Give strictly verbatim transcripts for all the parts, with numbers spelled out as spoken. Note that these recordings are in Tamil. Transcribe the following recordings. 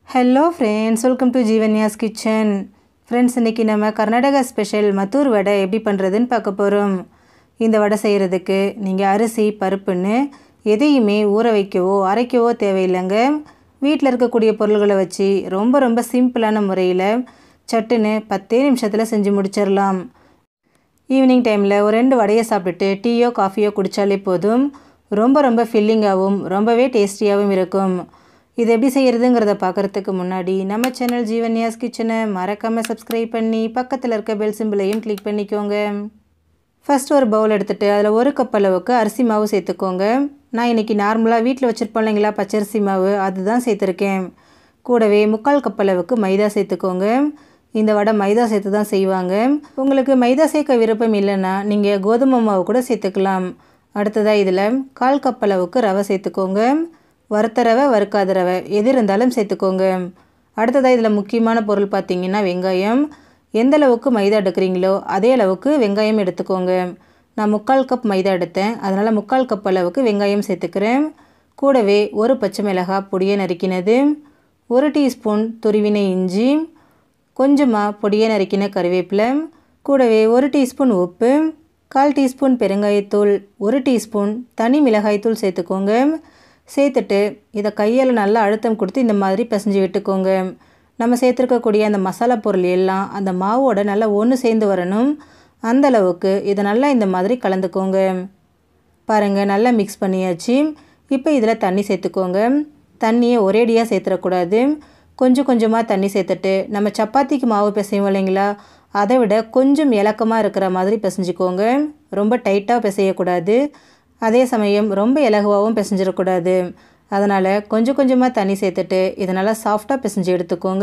Hello friends, welcome to Jeevanya's kitchen. Friends, இன்றைக்கி நம்ம கர்நாடகா ஸ்பெஷல் மத்தூர் வடை எப்படி பண்ணுறதுன்னு பார்க்க போகிறோம். இந்த வடை செய்கிறதுக்கு நீங்கள் அரிசி பருப்புன்னு எதையுமே ஊற வைக்கவோ அரைக்கவோ தேவையில்லைங்க. வீட்டில் இருக்கக்கூடிய பொருள்களை வச்சு ரொம்ப ரொம்ப சிம்பிளான முறையில் சட்டுன்னு பத்தே நிமிஷத்தில் செஞ்சு முடிச்சிடலாம். ஈவினிங் டைமில் ஒரு ரெண்டு வடையை சாப்பிட்டுட்டு டீயோ காஃபியோ குடித்தாலே போதும். ரொம்ப ரொம்ப ஃபில்லிங்காகவும் ரொம்பவே டேஸ்டியாகவும் இருக்கும். இது எப்படி செய்கிறதுங்கிறத பார்க்குறதுக்கு முன்னாடி நம்ம சேனல் ஜீவன்யாஸ் கிச்சனை மறக்காமல் சப்ஸ்கிரைப் பண்ணி பக்கத்தில் இருக்க பெல் சிம்பிளையும் கிளிக் பண்ணிக்கோங்க. ஃபஸ்ட் ஒரு பவுல் எடுத்துகிட்டு அதில் ஒரு கப் அளவுக்கு அரிசி மாவு சேர்த்துக்கோங்க. நான் இன்றைக்கி நார்மலாக வீட்டில் வச்சுருப்போம் இல்லைங்களா பச்சரிசி மாவு, அதுதான் சேர்த்துருக்கேன். கூடவே முக்கால் கப் அளவுக்கு மைதா சேர்த்துக்கோங்க. இந்த வடை மைதா சேர்த்து தான் செய்வாங்க. உங்களுக்கு மைதா சேர்க்க விருப்பம் இல்லைன்னா நீங்கள் கோதுமை மாவு கூட சேர்த்துக்கலாம். அடுத்ததாக இதில் கால் கப் அளவுக்கு ரவை சேர்த்துக்கோங்க. வறுத்த ரவை வறுக்காத ரவை எது இருந்தாலும் சேர்த்துக்கோங்க. அடுத்ததாக இதில் முக்கியமான பொருள் பார்த்திங்கன்னா வெங்காயம். எந்த அளவுக்கு மைதா எடுக்கிறீங்களோ அதே அளவுக்கு வெங்காயம் எடுத்துக்கோங்க. நான் முக்கால் கப் மைதா எடுத்தேன், அதனால் முக்கால் கப் அளவுக்கு வெங்காயம் சேர்த்துக்கிறேன். கூடவே ஒரு பச்சை மிளகாய் பொடியை நறுக்கினது, ஒரு டீஸ்பூன் துருவின இஞ்சி, கொஞ்சமாக பொடியை நறுக்கின கருவேப்பிலை, கூடவே ஒரு டீஸ்பூன் உப்பு, கால் டீஸ்பூன் பெருங்காயத்தூள், ஒரு டீஸ்பூன் தனி மிளகாய்த்தூள் சேர்த்துக்கோங்க. சேர்த்துட்டு இதை கையால் நல்லா அழுத்தம் கொடுத்து இந்த மாதிரி பிசைஞ்சு விட்டுக்கோங்க. நம்ம சேர்த்துருக்கக்கூடிய அந்த மசாலா பொருள் எல்லாம் அந்த மாவோட நல்லா ஒன்று சேர்ந்து வரணும். அந்தளவுக்கு இதை நல்லா இந்த மாதிரி கலந்துக்கோங்க. பாருங்கள், நல்லா மிக்ஸ் பண்ணியாச்சு. இப்போ இதில் தண்ணி சேர்த்துக்கோங்க. தண்ணியை ஒரேடியாக சேர்த்துடக்கூடாது. கொஞ்சம் கொஞ்சமாக தண்ணி சேர்த்துட்டு நம்ம சப்பாத்திக்கு மாவு பிசைவோம் இல்லைங்களா, அதை விட கொஞ்சம் இலக்கமாக இருக்கிற மாதிரி பிசைஞ்சிக்கோங்க. ரொம்ப டைட்டாக பிசையக்கூடாது, அதே சமயம் ரொம்ப இலகுவாகவும் பிசைஞ்சிடக்கூடாது. அதனால் கொஞ்சம் கொஞ்சமாக தண்ணி சேர்த்துட்டு இதை நல்லா சாஃப்டாக பிசைஞ்சு எடுத்துக்கோங்க.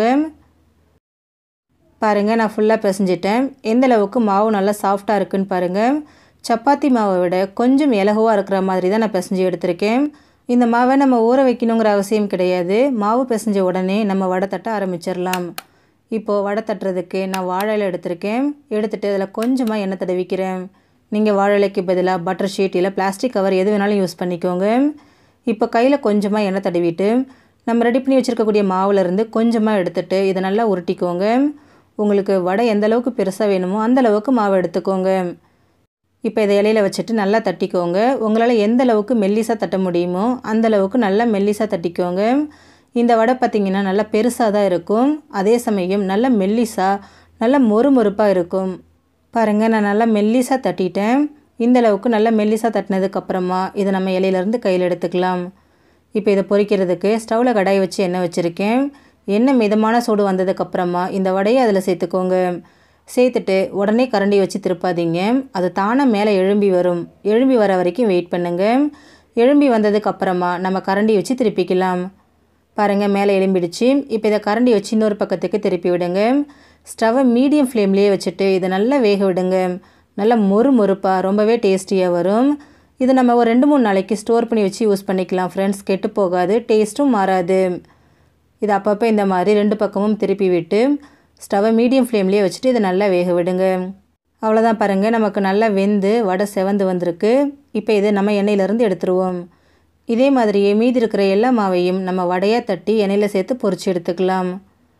பாருங்கள், நான் ஃபுல்லாக பிசைஞ்சிட்டேன். எந்த அளவுக்கு மாவு நல்லா சாஃப்டாக இருக்குதுன்னு பாருங்கள். சப்பாத்தி மாவை விட கொஞ்சம் இலகுவாக இருக்கிற மாதிரி தான் நான் பிசைஞ்சு எடுத்திருக்கேன். இந்த மாவை நம்ம ஊற வைக்கணுங்கிற அவசியம் கிடையாது. மாவு பிசைஞ்ச உடனே நம்ம வடை தட்ட ஆரம்பிச்சிடலாம். இப்போது வடை தட்டுறதுக்கு நான் வாழை இலை எடுத்திருக்கேன். எடுத்துகிட்டு அதில் கொஞ்சமாக எண்ணெய் தடவிக்கிறேன். நீங்கள் வாழை இலைக்கு பதிலாக பட்டர் ஷீட் இல்லை பிளாஸ்டிக் கவர் எது வேணாலும் யூஸ் பண்ணிக்கோங்க. இப்போ கையில் கொஞ்சமாக எண்ணெய் தடவிட்டு நம்ம ரெடி பண்ணி வச்சுருக்கக்கூடிய மாவுலேருந்து கொஞ்சமாக எடுத்துகிட்டு இதை நல்லா உருட்டிக்கோங்க. உங்களுக்கு வடை எந்த அளவுக்கு பெருசாக வேணுமோ அந்தளவுக்கு மாவு எடுத்துக்கோங்க. இப்போ இதை இலையில் வச்சுட்டு நல்லா தட்டிக்கோங்க. உங்களால் எந்த அளவுக்கு மெல்லிசாக தட்ட முடியுமோ அந்தளவுக்கு நல்லா மெல்லிசாக தட்டிக்கோங்க. இந்த வடை பார்த்திங்கன்னா நல்லா பெருசாக தான் இருக்கும், அதே சமயம் நல்லா மெல்லிசாக நல்லா மொறு மொறுப்பாக இருக்கும். பாருங்கள், நான் நல்லா மெல்லிசாக தட்டிட்டேன். இந்த அளவுக்கு நல்லா மெல்லிசாக தட்டினதுக்கப்புறமா இதை நம்ம இலையிலேருந்து கையில் எடுத்துக்கலாம். இப்போ இதை பொரிக்கிறதுக்கு ஸ்டவ்வில் கடாய் வச்சு எண்ணெய் வச்சுருக்கேன். எண்ணெய் மிதமான சூடு வந்ததுக்கப்புறமா இந்த வடையை அதில் சேர்த்துக்கோங்க. சேர்த்துட்டு உடனே கரண்டி வச்சு திருப்பாதீங்க, அது தானாக மேலே எழும்பி வரும். எழும்பி வர வரைக்கும் வெயிட் பண்ணுங்கள். எழும்பி வந்ததுக்கப்புறமா நம்ம கரண்டி வச்சு திருப்பிக்கலாம். பாருங்கள், மேலே எழும்பிடுச்சு. இப்போ இதை கரண்டி வச்சு இன்னொரு பக்கத்துக்கு திருப்பி விடுங்க. ஸ்டவ்வை மீடியம் ஃப்ளேம்லேயே வச்சுட்டு இதை நல்லா வேக விடுங்க. நல்லா மொறு மொறுப்பாக ரொம்பவே டேஸ்டியாக வரும். இது நம்ம ஒரு ரெண்டு மூணு நாளைக்கு ஸ்டோர் பண்ணி வச்சு யூஸ் பண்ணிக்கலாம் ஃப்ரெண்ட்ஸ். கெட்டு போகாது, டேஸ்ட்டும் மாறாது. இது அப்பப்போ இந்த மாதிரி ரெண்டு பக்கமும் திருப்பி விட்டு ஸ்டவ்வை மீடியம் ஃப்ளேம்லேயே வச்சுட்டு இதை நல்லா வேக விடுங்க. அவ்வளோதான், பாருங்கள், நமக்கு நல்லா வெந்து வடை செவந்து வந்திருக்கு. இப்போ இதை நம்ம எண்ணெயிலேருந்து எடுத்துருவோம். இதே மாதிரியே மீதி இருக்கிற எல்லா மாவையும் நம்ம வடையாக தட்டி எண்ணெயில் சேர்த்து பொரிச்சு எடுத்துக்கலாம்.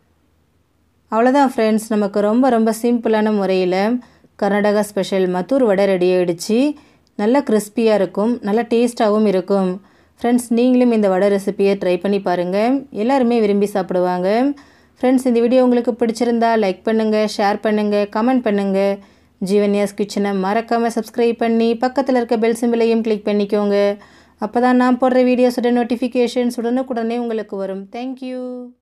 அவ்வளோதான் ஃப்ரெண்ட்ஸ், நமக்கு ரொம்ப ரொம்ப சிம்பிளான முறையில் கர்நாடகா ஸ்பெஷல் மத்தூர் வடை ரெடி ஆகிடுச்சு. நல்லா கிறிஸ்பியாக இருக்கும், நல்லா டேஸ்ட்டாகவும் இருக்கும். ஃப்ரெண்ட்ஸ், நீங்களும் இந்த வடை ரெசிபியை ட்ரை பண்ணி பாருங்கள். எல்லாருமே விரும்பி சாப்பிடுவாங்க. ஃப்ரெண்ட்ஸ், இந்த வீடியோ உங்களுக்கு பிடிச்சிருந்தா லைக் பண்ணுங்கள், ஷேர் பண்ணுங்கள், கமெண்ட் பண்ணுங்கள். ஜீவன்யாஸ் கிச்சனை மறக்காமல் சப்ஸ்கிரைப் பண்ணி பக்கத்தில் இருக்க பெல் சிம்பிளையும் கிளிக் பண்ணிக்கோங்க. அப்போ தான் நான் போடுற வீடியோஸோட நோட்டிஃபிகேஷன்ஸ் உடனுக்குடனே உங்களுக்கு வரும். தேங்க்யூ.